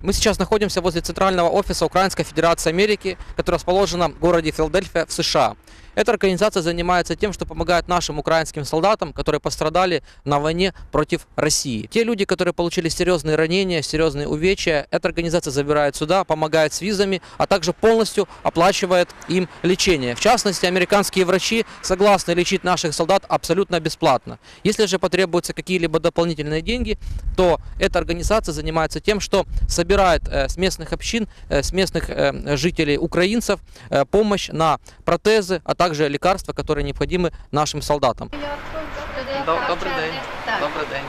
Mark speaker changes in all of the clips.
Speaker 1: Мы сейчас находимся возле центрального офиса Украинской Федерации Америки, который расположен в городе Филадельфия в США. Эта организация занимается тем, что помогает нашим украинским солдатам, которые пострадали на войне против России. Те люди, которые получили серьезные ранения, серьезные увечья, эта организация забирает сюда, помогает с визами, а также полностью оплачивает им лечение. В частности, американские врачи согласны лечить наших солдат абсолютно бесплатно. Если же потребуются какие-либо дополнительные деньги, то эта организация занимается тем, что собирает с местных общин, с местных жителей украинцев помощь на протезы, а также лекарства, которые необходимы нашим солдатам. Добрий день. Добрий день.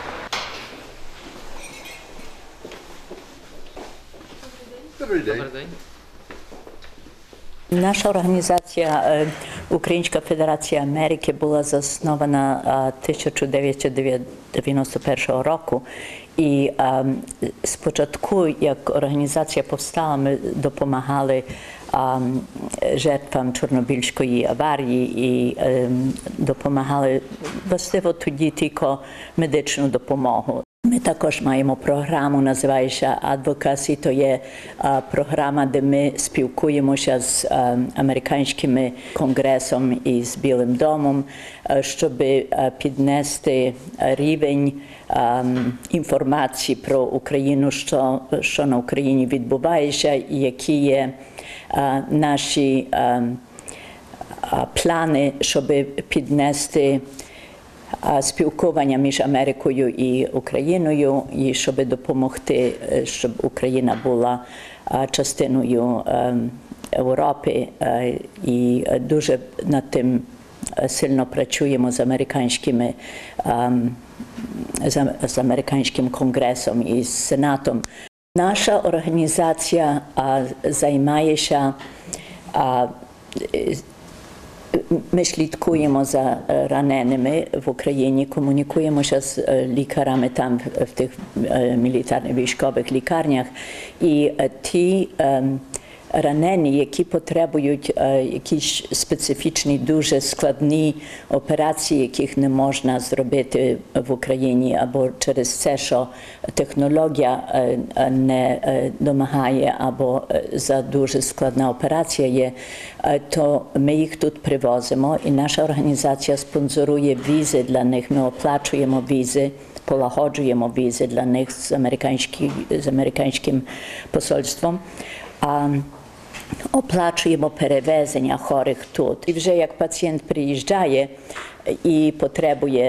Speaker 2: Добрий день.
Speaker 1: Добрий день.
Speaker 3: Наша організація Українська Федерація Америки була заснована 1991 року. І спочатку, як організація повстала, ми допомагали жертвам Чорнобильської аварії і допомагали властиво тоді тільки медичну допомогу. Ми також маємо програму, називається «Advocacy». То є програма, де ми спілкуємося з американським конгресом і з Білим домом, щоб піднести рівень інформації про Україну, що на Україні відбувається, і які є наші плани, щоб піднести спілкування між Америкою і Україною, і щоб допомогти, щоб Україна була частиною Європи. І дуже над тим сильно працюємо з американським конгресом і з Сенатом. Наша організація займається, ми слідкуємо за раненими в Україні, комунікуємося з лікарями там в тих мілітарно-військових лікарнях. І ті ранені, які потребують якісь специфічні, дуже складні операції, яких не можна зробити в Україні, або через це, що технологія не допомагає, або за дуже складна операція є, то ми їх тут привозимо, і наша організація спонсорує візи для них, ми оплачуємо візи, полагоджуємо візи для них з американським посольством. Оплачуємо перевезення хворих тут. І вже як пацієнт приїжджає і потребує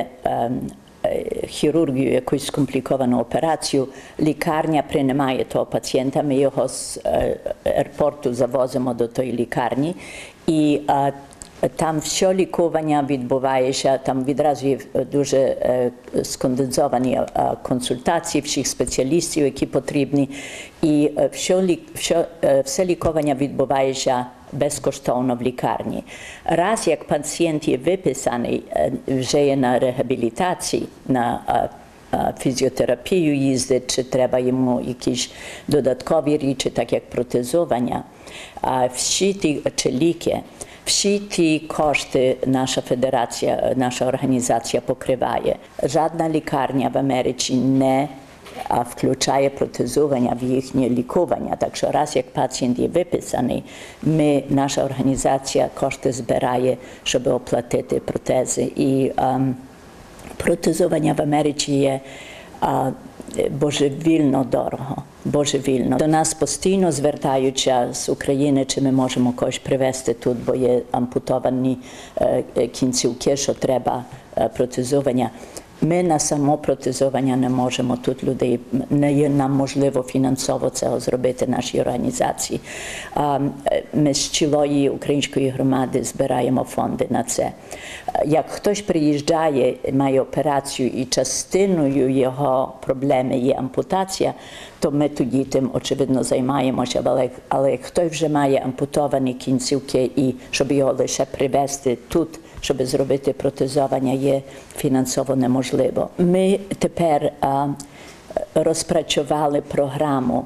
Speaker 3: хірургію, якусь скомпліковану операцію, лікарня приймає того пацієнта, ми його з аеропорту завозимо до тої лікарні, і там все лікування відбувається, там відразу є дуже сконденсовані консультації всіх спеціалістів, які потрібні, і все лікування відбувається безкоштовно в лікарні. Раз як пацієнт є виписаний, вже є на реабілітації, на фізіотерапію їздить, чи треба йому якісь додаткові речі, так як протезування, всі ті чи ліки, всі ті кошти наша федерація, наша організація покриває. Жодна лікарня в Америці не включає протезування в їхнє лікування. Так що раз як пацієнт є виписаний, наша організація кошти збирає, щоб оплатити протези. І протезування в Америці є божевільно дорого. Божевільно. До нас постійно звертаються з України, чи ми можемо когось привезти тут, бо є ампутовані кінцівки, що треба протезування. Ми на само протезування не можемо тут людей, не є нам можливо фінансово цього зробити нашій організації. Ми з цілої української громади збираємо фонди на це. Як хтось приїжджає, має операцію і частиною його проблеми є ампутація, то ми тоді тим, очевидно, займаємося. Але як хтось вже має ампутовані кінцівки і щоб його лише привезти тут, щоб зробити протезування, є фінансово неможливо. Ми тепер розпрацювали програму,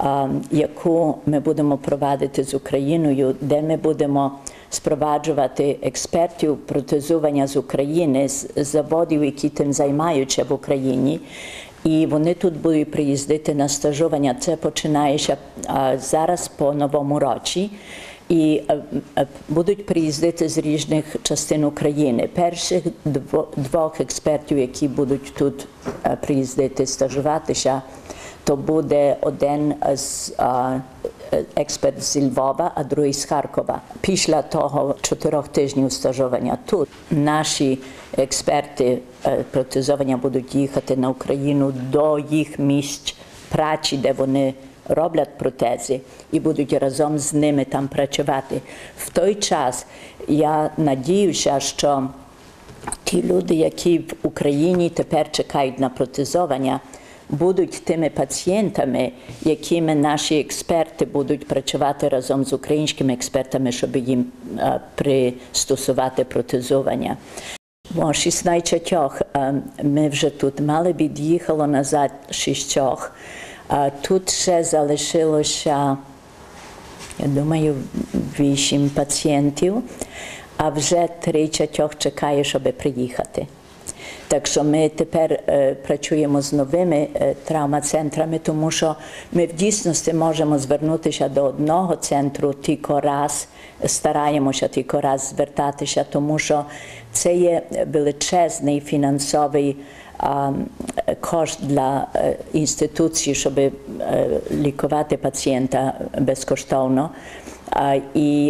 Speaker 3: яку ми будемо провадити з Україною, де ми будемо спроваджувати експертів протезування з України, з заводів, які тим займаються в Україні, І вони тут будуть приїздити на стажування. Це починається зараз по новому році. І будуть приїздити з різних частин України. Перших двох експертів, які будуть тут приїздити стажуватися, то буде один експерт з Львова, а другий з Харкова. Після того 4 тижнів стажування тут наші експерти протезування будуть їхати на Україну до їх місць праці, де вони роблять протези, і будуть разом з ними там працювати. В той час я надіюся, що ті люди, які в Україні тепер чекають на протезування, будуть тими пацієнтами, якими наші експерти будуть працювати разом з українськими експертами, щоб їм пристосувати протезування. О 16 ми вже тут мали, від'їхало назад 6. Тут ще залишилося, я думаю, 8 пацієнтів, а вже 30 чекає, щоб приїхати. Так що ми тепер працюємо з новими травмацентрами, тому що ми в дійсності можемо звернутися до одного центру тільки раз, стараємося тільки раз звертатися, тому що це є величезний фінансовий кошт для інституції, щоб лікувати пацієнта безкоштовно. І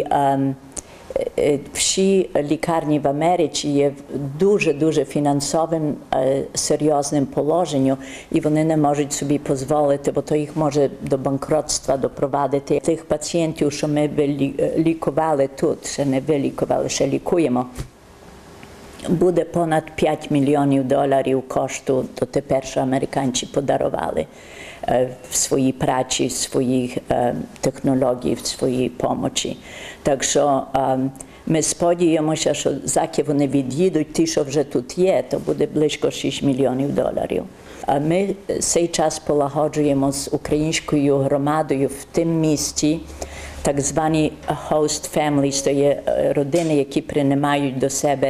Speaker 3: всі лікарні в Америці є в дуже фінансовим, серйозним положенням, і вони не можуть собі дозволити, бо то їх може до банкротства допровадити. Тих пацієнтів, що ми лікували тут, ще не вилікували, ще лікуємо, буде понад $5 мільйонів кошту дотепер, що американці подарували в своїй праці, в своїх технологіях, в своїй допомогі. Так що ми сподіваємося, що заки вони від'їдуть, ті, що вже тут є, то буде близько $6 мільйонів. Ми цей час полагоджуємо з українською громадою в тим місті, так звані host families, то є родини, які приймають до себе,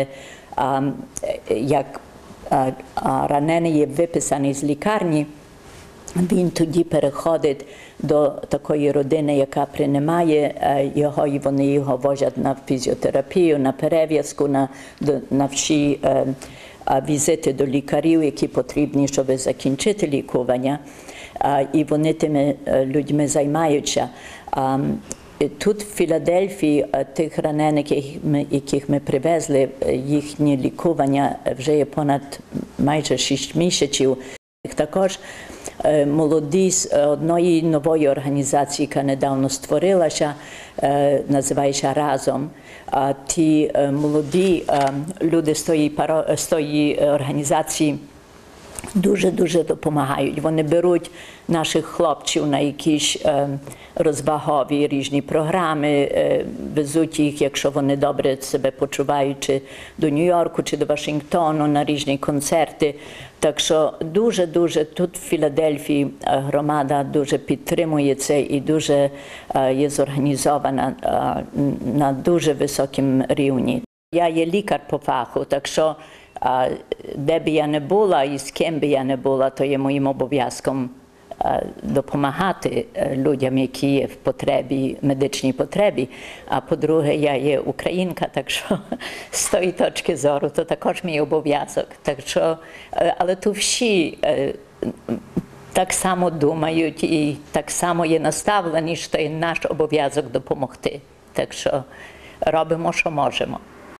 Speaker 3: як ранений є виписаний з лікарні, він тоді переходить до такої родини, яка приймає його, і вони його возять на фізіотерапію, на перев'язку, на всі візити до лікарів, які потрібні, щоб закінчити лікування. І вони тими людьми займаються. Тут в Філадельфії тих ранених, яких ми привезли, їхнє лікування вже є понад майже 6 місяців. Також молоді з одної нової організації, яка недавно створилася, називається «Разом». Ті молоді люди з тої організації дуже допомагають. Вони беруть наших хлопців на якісь розвагові різні програми, везуть їх, якщо вони добре себе почувають, чи до Нью-Йорку, чи до Вашингтону, на різні концерти. Так що дуже тут в Філадельфії громада дуже підтримує це і дуже є зорганізована на дуже високому рівні. Я є лікар по фаху, так що де б я не була і з ким би я не була, то є моїм обов'язком допомагати людям, які є в потребі, медичній потребі. А по-друге, я є українка, так що з тої точки зору, то також мій обов'язок. Так що, але тут всі так само думають і так само є наставлені, що є наш обов'язок допомогти. Так що робимо, що можемо.